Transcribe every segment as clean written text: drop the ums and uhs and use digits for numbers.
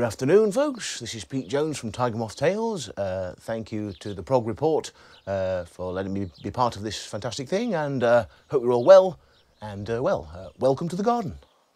Good afternoon, folks. This is Pete Jones from Tiger Moth Tales. Thank you to the Prog Report for letting me be part of this fantastic thing, and hope you're all well. And welcome to the garden.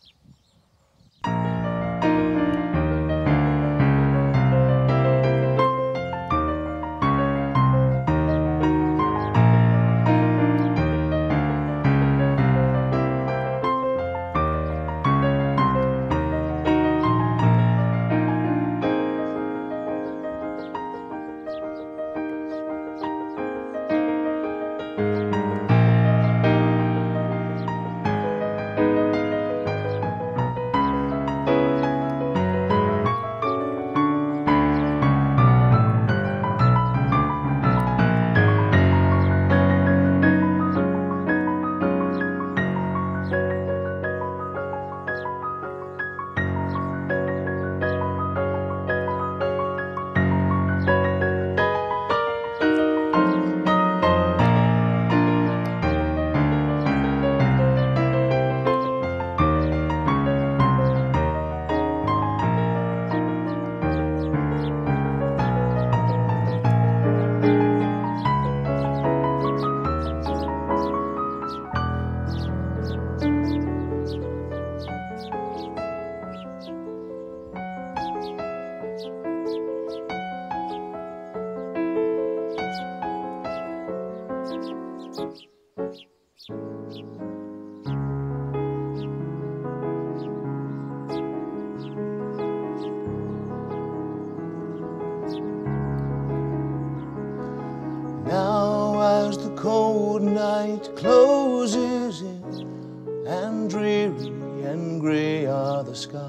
Now as the cold night closes in, and dreary and grey are the skies,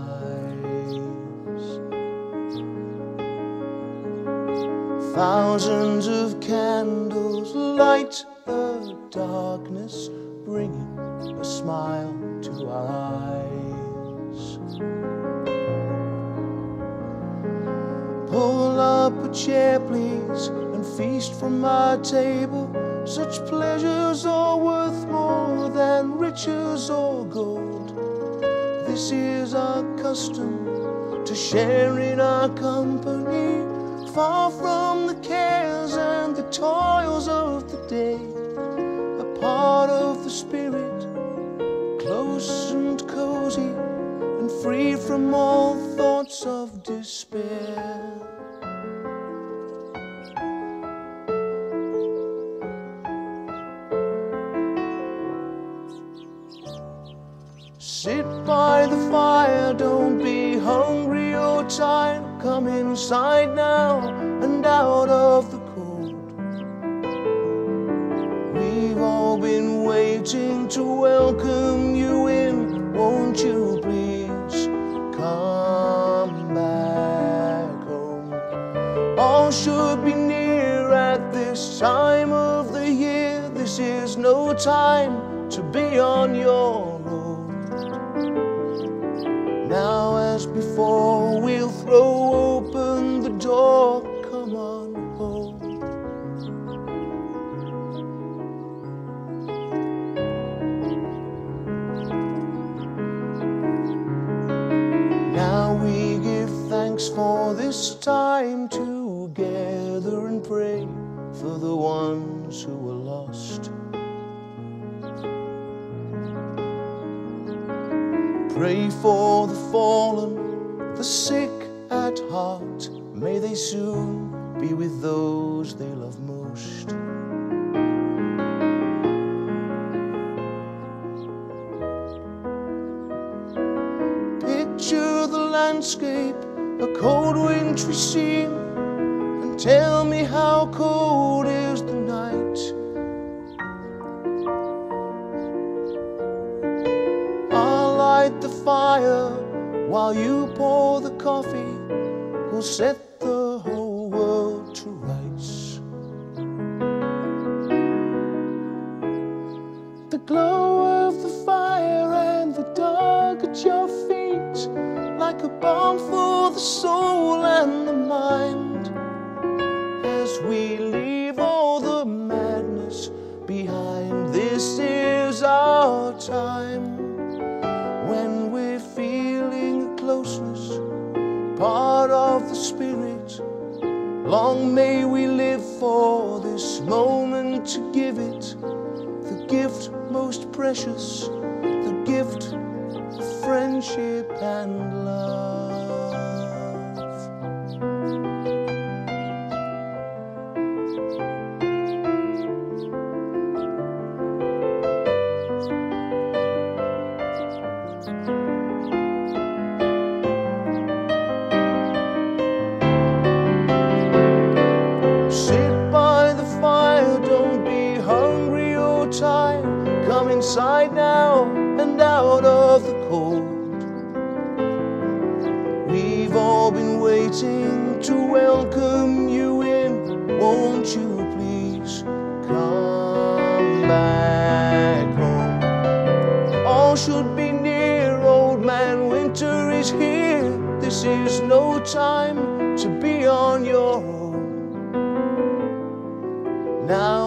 thousands of candles light the darkness, bringing a smile to our eyes. Pull up a chair, please, and feast from my table. Such pleasures are worth more than riches or gold. This is our custom, to share in our company, far from the cares and the toils of the day. A part of the spirit, close and cozy, and free from all thoughts of despair. Sit by the fire, don't be hungry or tired. Come inside now and out of the cold. We've all been waiting to welcome you in. Won't you please come back home? All should be near at this time of the year. This is no time to be on your own. Now as before, we'll throw open the door. Come on home. Now we give thanks for this time together and pray for the ones who were lost. Pray for the fallen, the sick at heart. May they soon be with those they love most. Picture the landscape, a cold wintry scene, and tell me how cold is the night. The fire while you pour the coffee will set the whole world to rights. The glow of the fire and the dark at your feet, like a balm for the soul and the mind, as we leave all the madness behind. This is our time, when we're feeling a closeness, part Long may we live for this moment to give it the gift most precious, the gift of friendship and love. Sit by the fire, don't be hungry or tired. Come inside now and out of the cold. We've all been waiting to welcome you in. Won't you please come back home? All should be near, old man winter is here. This is no time to be on your own. Now